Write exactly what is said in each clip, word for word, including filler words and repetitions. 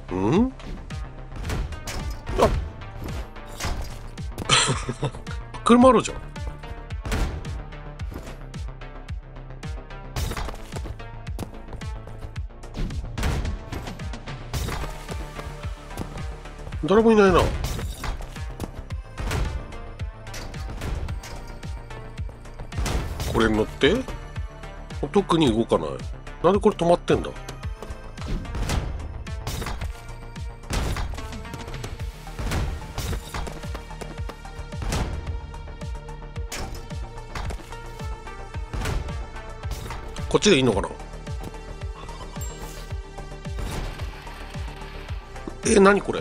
んあ車あるじゃん。誰もいないな。これに乗って特に動かない。なんでこれ止まってんだ。こっちでいいのかな。え、何これ。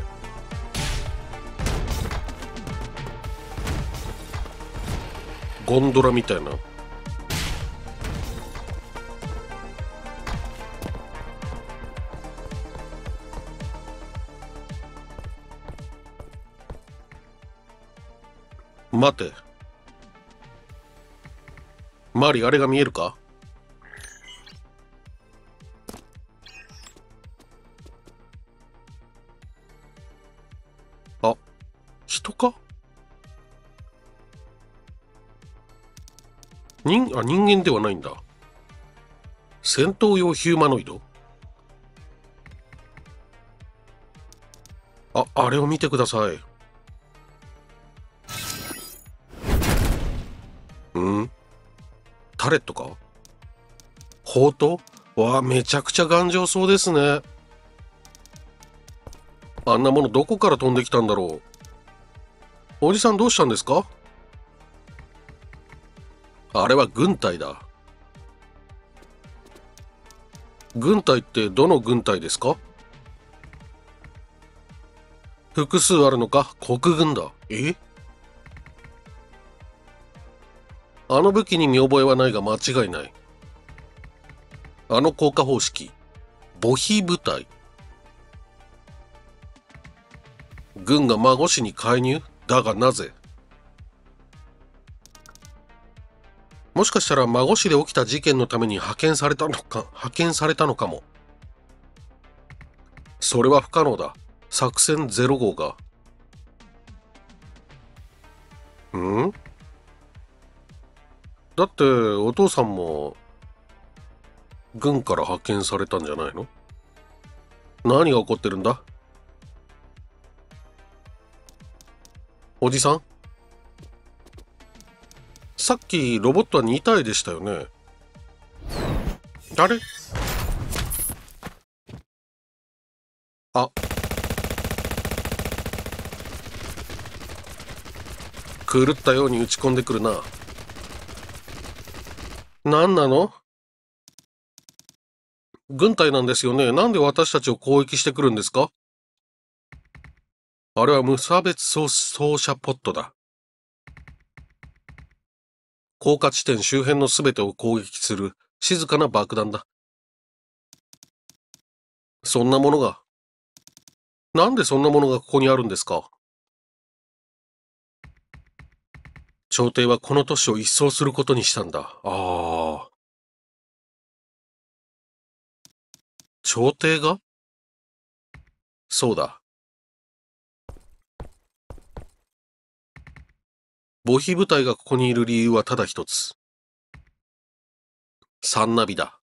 ゴンドラみたいな。待て、マリ、あれが見えるか。あ、人か。人、あ、人間ではないんだ。戦闘用ヒューマノイド。あ、あれを見てください。んタレットか。砲塔。わあ、めちゃくちゃ頑丈そうですね。あんなものどこから飛んできたんだろう。おじさんどうしたんですか。あれは軍隊だ。軍隊ってどの軍隊ですか。複数あるのか。国軍だ。え、あの武器に見覚えはないが間違いない。あの降下方式。母比部隊。軍が孫氏に介入だがなぜ。もしかしたら孫氏で起きた事件のために派遣されたのか、派遣されたのかも。それは不可能だ。作戦ゼロ号が。んだってお父さんも軍から派遣されたんじゃないの。何が起こってるんだ。おじさん、さっきロボットはに体でしたよね。あれ、あ、狂ったように打ち込んでくるな。何なの。軍隊なんですよね。なんで私たちを攻撃してくるんですか。あれは無差別走走者ポットだ。降下地点周辺のすべてを攻撃する静かな爆弾だ。そんなものが。なんでそんなものがここにあるんですか。朝廷はこの都市を一掃することにしたんだ。ああ。朝廷が。そうだ。母比部隊がここにいる理由はただ一つ。サンナビだ。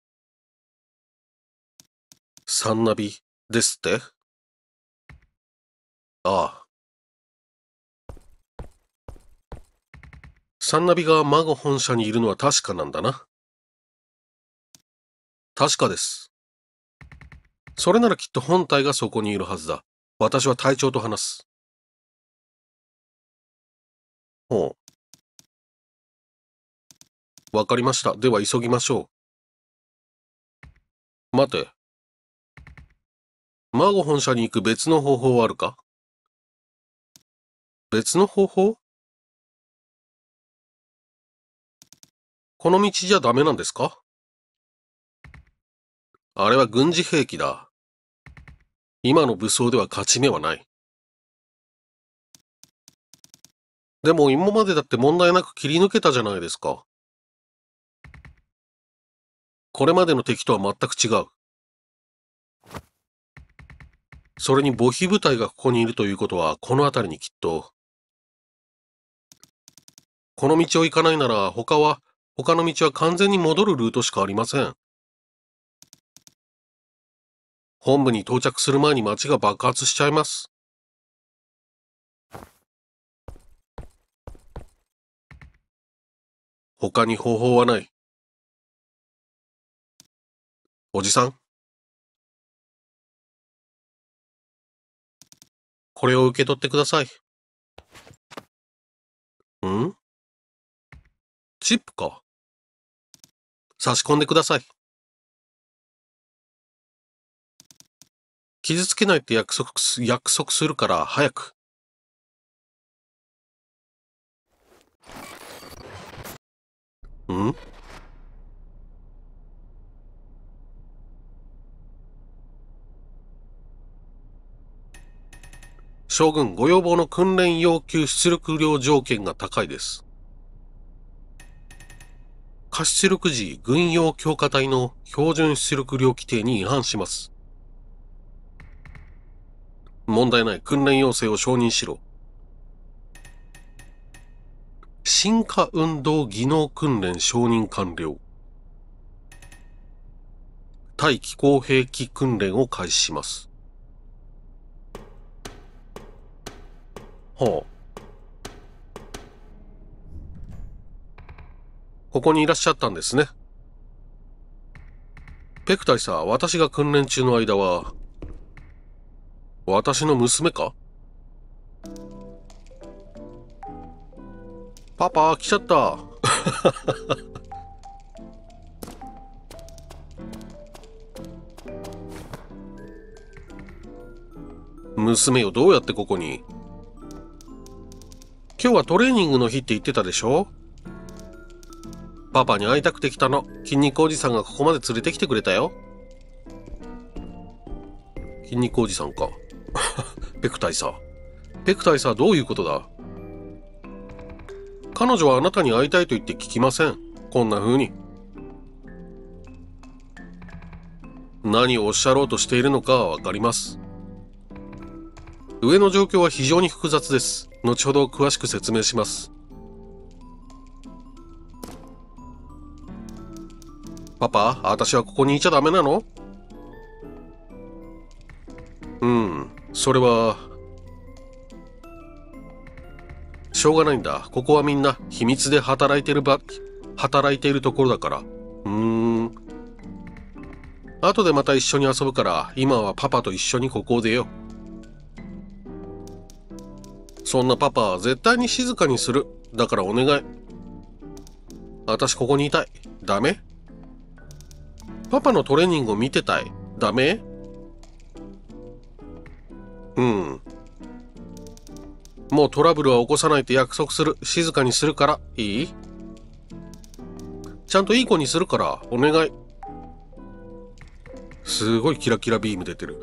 サンナビですって。ああ。サンナビがマゴ本社にいるのは確かなんだな。確かです。それならきっと本体がそこにいるはずだ。私は隊長と話す。ほう。わかりました。では急ぎましょう。待て。マゴ本社に行く別の方法はあるか。別の方法。この道じゃダメなんですか。あれは軍事兵器だ。今の武装では勝ち目はない。でも今までだって問題なく切り抜けたじゃないですか。これまでの敵とは全く違う。 それに母比部隊がここにいるということは、この辺りにきっと。この道を行かないなら、他は、他の道は完全に戻るルートしかありません。本部に到着する前に街が爆発しちゃいます。他に方法はない。おじさん、これを受け取ってください。ん？チップか。差し込んでください。傷つけないって約束す、約束するから早く。ん？将軍ご要望の訓練要求出力量条件が高いです。過出力時、軍用強化隊の標準出力量規定に違反します。問題ない。訓練要請を承認しろ。進化運動技能訓練承認完了。対気候兵器訓練を開始します。はあ。ここにいらっしゃったんですね。ペク大佐、私が訓練中の間は、私の娘か？パパ、来ちゃった。娘よ、どうやってここに？今日はトレーニングの日って言ってたでしょ？パパに会いたくて来たの。筋肉おじさんがここまで連れてきてくれたよ。筋肉おじさんか。ペク大佐。ペク大佐はどういうことだ？彼女はあなたに会いたいと言って聞きません。こんな風に。何をおっしゃろうとしているのかはわかります。上の状況は非常に複雑です。後ほど詳しく説明します。パパ、私はここにいちゃダメなの？うん、それは、しょうがないんだ。ここはみんな秘密で働いてる場、働いているところだから。うーん。後でまた一緒に遊ぶから、今はパパと一緒にここを出よう。そんなパパは絶対に静かにする。だからお願い。私ここにいたい。ダメ？パパのトレーニングを見てたい。ダメ？うん。もうトラブルは起こさないって約束する。静かにするから。いい？ちゃんといい子にするから、お願い。すごいキラキラビーム出てる。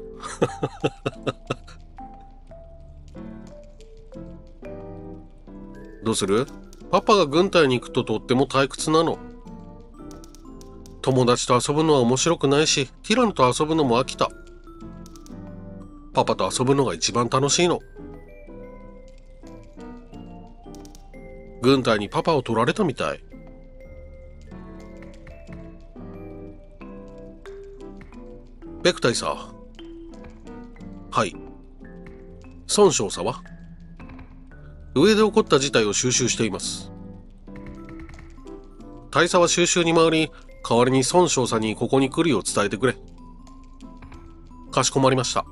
どうする？パパが軍隊に行くととっても退屈なの。友達と遊ぶのは面白くないし、ティラノと遊ぶのも飽きた。パパと遊ぶのが一番楽しいの。軍隊にパパを取られたみたい。ベク大佐。はい。孫少佐は？上で起こった事態を収集しています。大佐は収集に回り、代わりに孫少佐にここに来るよう伝えてくれ。かしこまりました。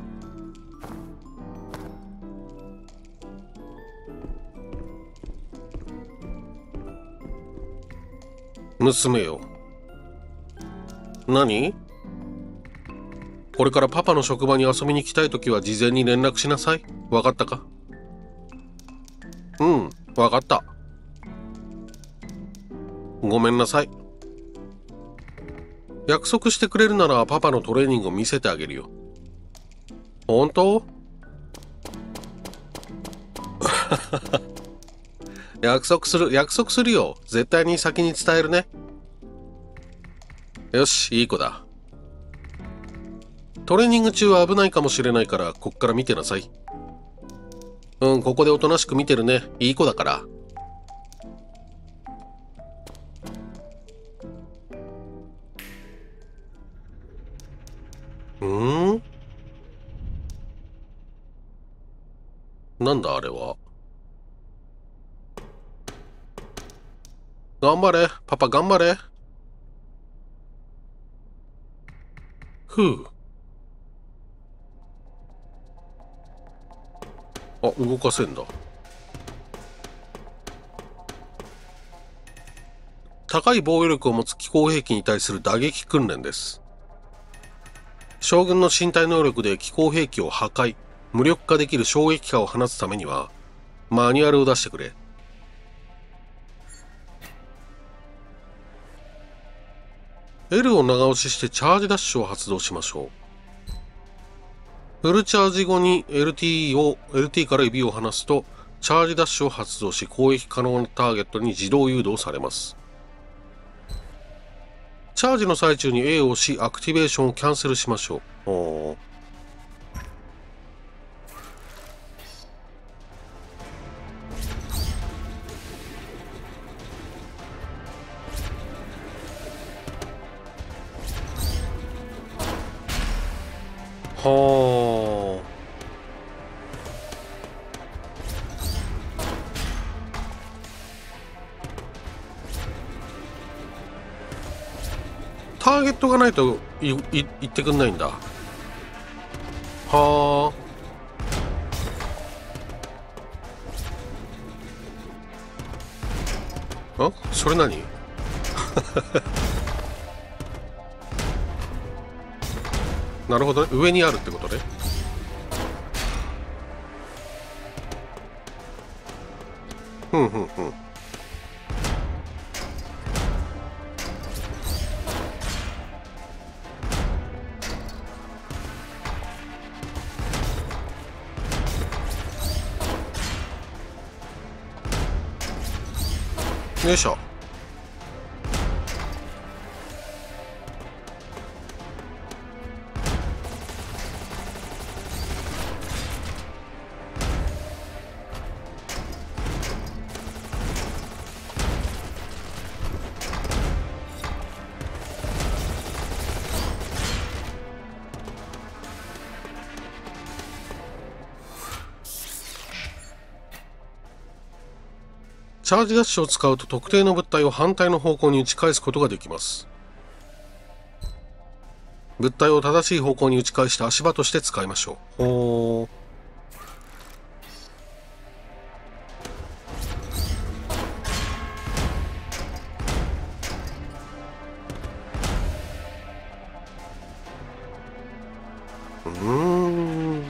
娘よ。何？これからパパの職場に遊びに来たいときは事前に連絡しなさい。わかったか？うん、わかった。ごめんなさい。約束してくれるならパパのトレーニングを見せてあげるよ。本当？約束する、約束するよ。絶対に先に伝えるね。よし、いい子だ。 トレーニング中は危ないかもしれないからこっから見てなさい。うん、ここでおとなしく見てるね。いい子だから。うーん、なんだあれは。頑張れパパ、頑張れ。ふう。あ、動かせんだ。高い防御力を持つ機構兵器に対する打撃訓練です。将軍の身体能力で機構兵器を破壊、無力化できる衝撃波を放つためには、マニュアルを出してくれ。L を長押ししてチャージダッシュを発動しましょう。フルチャージ後に エルティー を、エルティー から指を離すと、チャージダッシュを発動し攻撃可能なターゲットに自動誘導されます。チャージの最中に A を押し、アクティベーションをキャンセルしましょう。おー。はあ。ターゲットがないといい言ってくんないんだ。はあ。あ、それ何なるほどね。上にあるってことね。ふんふんふん。よいしょ。チャージダッシュを使うと特定の物体を反対の方向に打ち返すことができます。物体を正しい方向に打ち返して足場として使いましょう。ほー。うーん。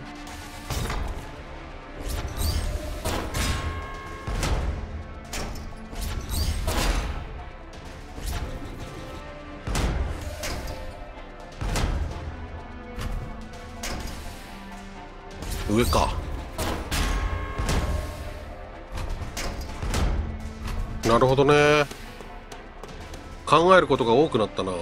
上か。なるほどね。考えることが多くなったな。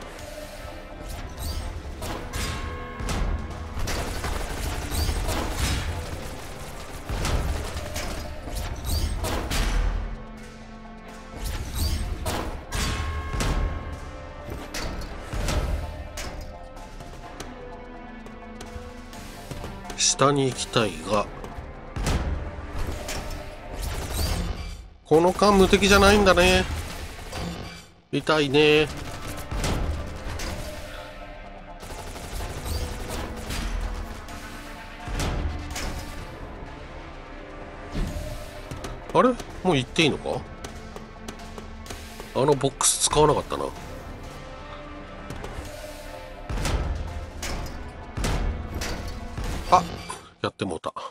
下に行きたいが、この間無敵じゃないんだね。痛いね。あれもう行っていいのか。あのボックス使わなかったな。あ、やってもうた。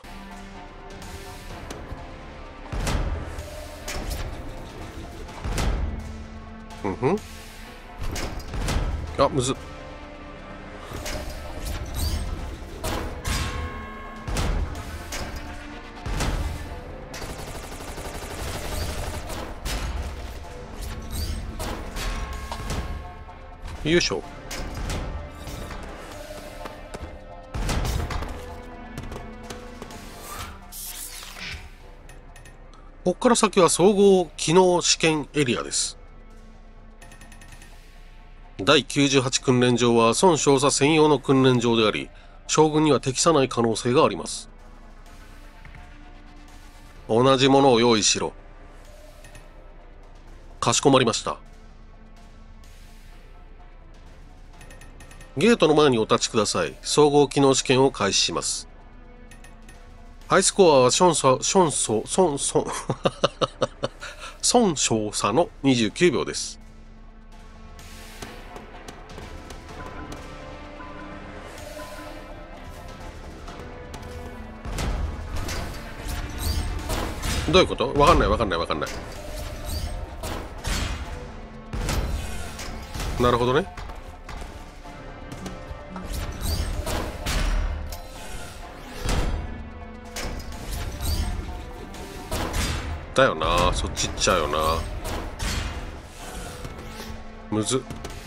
うんふん。あ、むずっ。よいしょ。 こっから先は総合機能試験エリアです。だいきゅうじゅうはち訓練場は孫少佐専用の訓練場であり、将軍には適さない可能性があります。同じものを用意しろ。かしこまりました。ゲートの前にお立ちください。総合機能試験を開始します。ハイスコアはションソ、ションソ、ソンソン、孫少佐のにじゅうきゅうびょうです。どういうこと？わかんないわかんないわかんない。なるほどね。だよな、そっち行っちゃうよな。むずっ。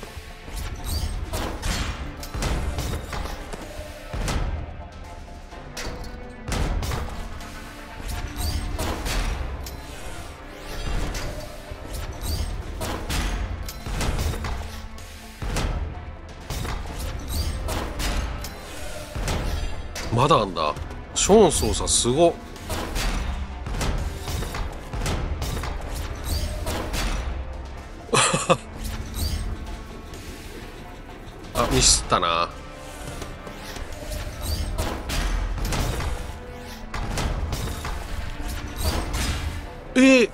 まだあんだ。ショーン操作すごっ。あ、ミスったな。えー、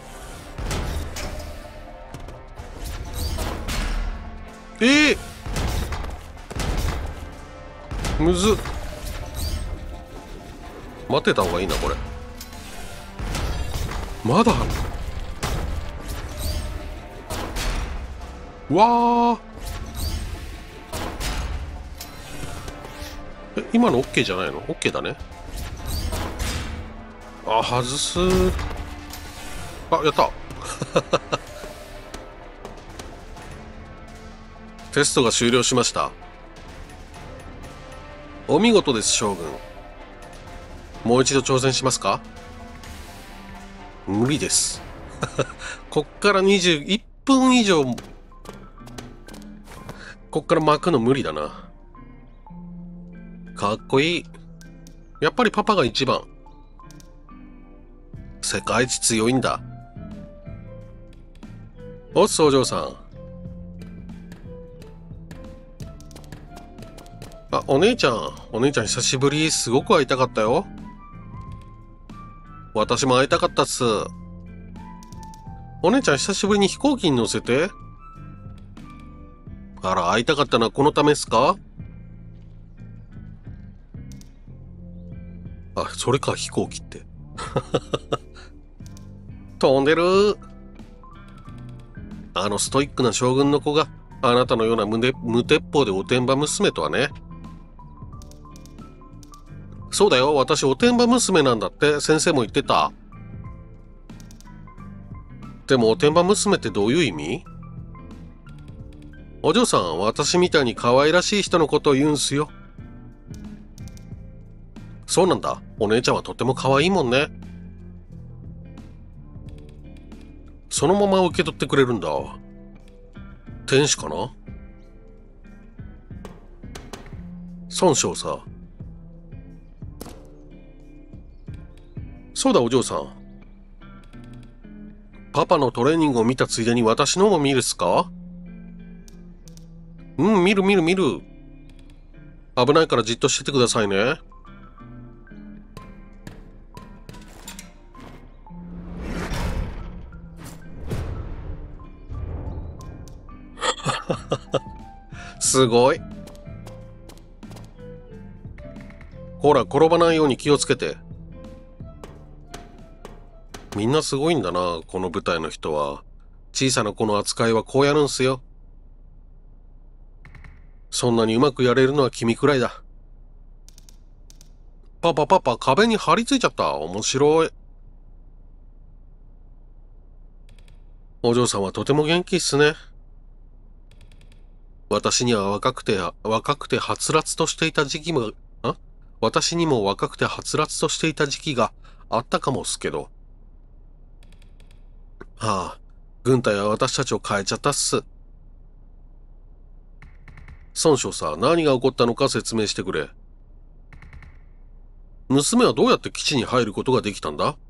えー、むずっ。待ってた方がいいなこれ。まだあるの？わー。え、今の OK じゃないの？ OK だね。あ、外す。あ、やった。テストが終了しました。お見事です、将軍。もう一度挑戦しますか？無理です。こっからにじゅういっぷん以上、こっから巻くの無理だな。かっこいい。やっぱりパパが一番。世界一強いんだ。おっす、お嬢さん。あ、お姉ちゃん。お姉ちゃん久しぶり。すごく会いたかったよ。私も会いたかったっす。お姉ちゃん久しぶりに飛行機に乗せて。あら、会いたかったのはこのためっすか？あ、それか、飛行機って。飛んでる。あのストイックな将軍の子があなたのような無で無鉄砲でおてんば娘とはね。そうだよ、私おてんば娘なんだって先生も言ってた。でもおてんば娘ってどういう意味？お嬢さん、私みたいに可愛らしい人のことを言うんすよ。そうなんだ。お姉ちゃんはとても可愛いもんね。そのまま受け取ってくれるんだ。天使かな？孫少佐。そうだ、お嬢さん。パパのトレーニングを見たついでに私のも見るっすか？うん、見る見る見る。危ないからじっとしててくださいね。すごい。ほら、転ばないように気をつけて。みんなすごいんだな、この部隊の人は。小さな子の扱いはこうやるんすよ。そんなにうまくやれるのは君くらいだ。パパパパ、壁に張り付いちゃった。面白い。お嬢さんはとても元気っすね。私には若くて、若くてはつらつとしていた時期も、あ私にも若くてはつらつとしていた時期があったかもっすけど。 はあ、軍隊は私たちを変えちゃったっす。孫将さ、何が起こったのか説明してくれ。娘はどうやって基地に入ることができたんだ？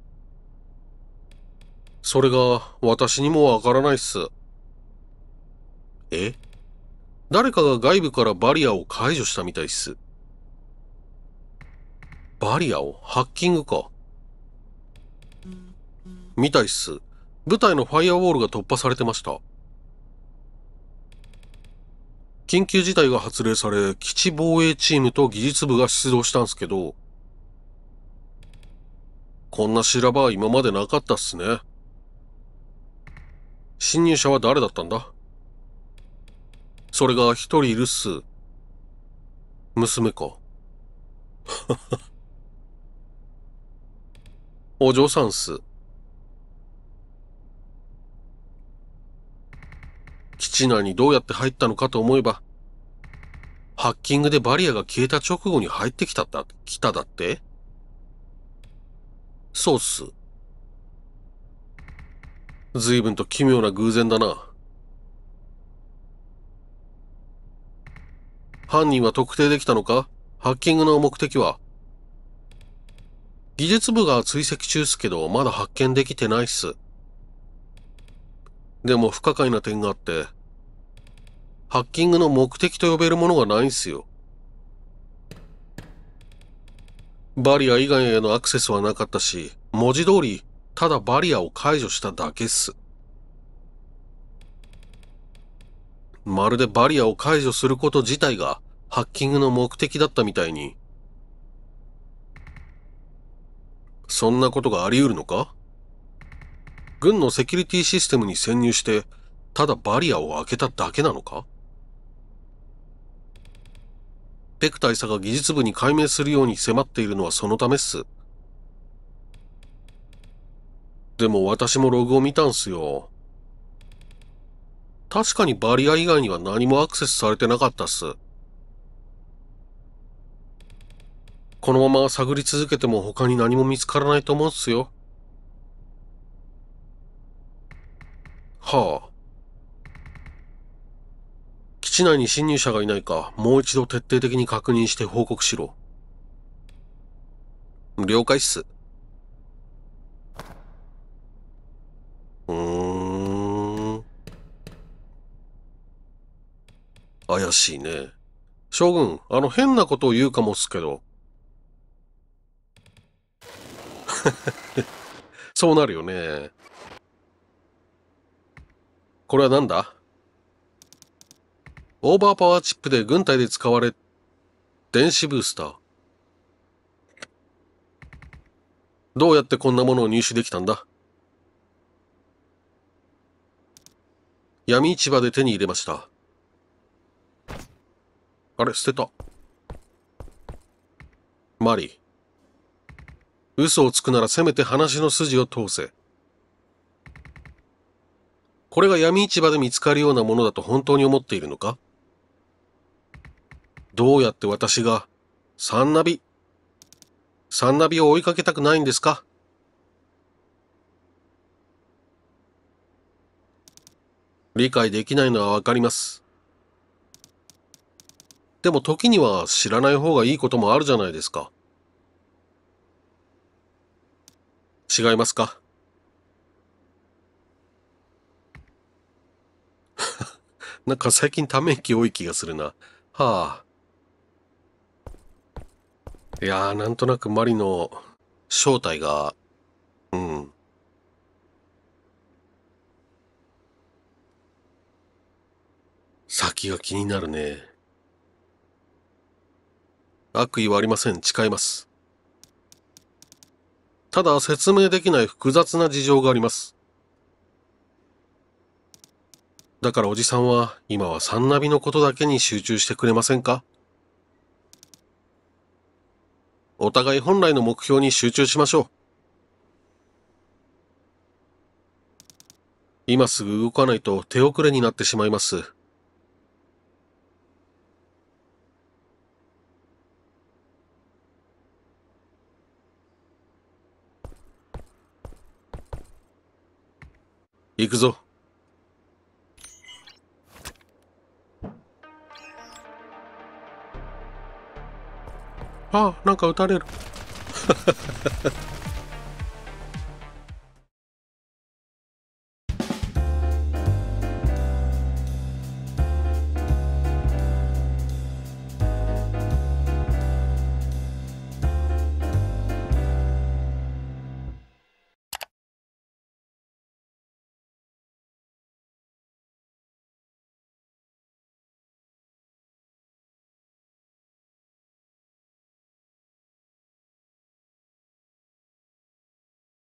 それが私にもわからないっす。え？誰かが外部からバリアを解除したみたいっす。バリアをハッキングか。みたいっす。部隊のファイアウォールが突破されてました。緊急事態が発令され、基地防衛チームと技術部が出動したんすけど、こんな修羅場は今までなかったっすね。侵入者は誰だったんだ？それが一人いるっす。娘か。お嬢さんっす。基地内にどうやって入ったのかと思えば、ハッキングでバリアが消えた直後に入ってきただ、来ただって？そうっす。随分と奇妙な偶然だな。犯人は特定できたのか？ハッキングの目的は？技術部が追跡中っすけど、まだ発見できてないっす。でも不可解な点があって、ハッキングの目的と呼べるものがないんすよ。バリア以外へのアクセスはなかったし、文字通り、ただバリアを解除しただけっす。まるでバリアを解除すること自体がハッキングの目的だったみたいに。そんなことがあり得るのか？軍のセキュリティシステムに潜入して、ただバリアを開けただけなのか？ペク大佐が技術部に解明するように迫っているのはそのためっす。でも私もログを見たんすよ。確かにバリア以外には何もアクセスされてなかったっす。このまま探り続けても他に何も見つからないと思うんすよ。はあ。基地内に侵入者がいないか、もう一度徹底的に確認して報告しろ。了解っす。うーん。怪しいね。将軍、あの変なことを言うかもっすけど。そうなるよね。これはなんだ？オーバーパワーチップで軍隊で使われ、電子ブースター。どうやってこんなものを入手できたんだ？闇市場で手に入れました。あれ、捨てた。マリー。嘘をつくならせめて話の筋を通せ。これが闇市場で見つかるようなものだと本当に思っているのか？どうやって私が、サンナビ、サンナビを追いかけたくないんですか？理解できないのはわかります。でも時には知らない方がいいこともあるじゃないですか。違いますか？なんか最近ため息多い気がするな。はあ。いやー、なんとなくマリの正体が、うん。先が気になるね。悪意はありません。誓います。ただ説明できない複雑な事情があります。だからおじさんは今はサンナビのことだけに集中してくれませんか？お互い本来の目標に集中しましょう。今すぐ動かないと手遅れになってしまいます。 行くぞ。ああ、なんか撃たれる。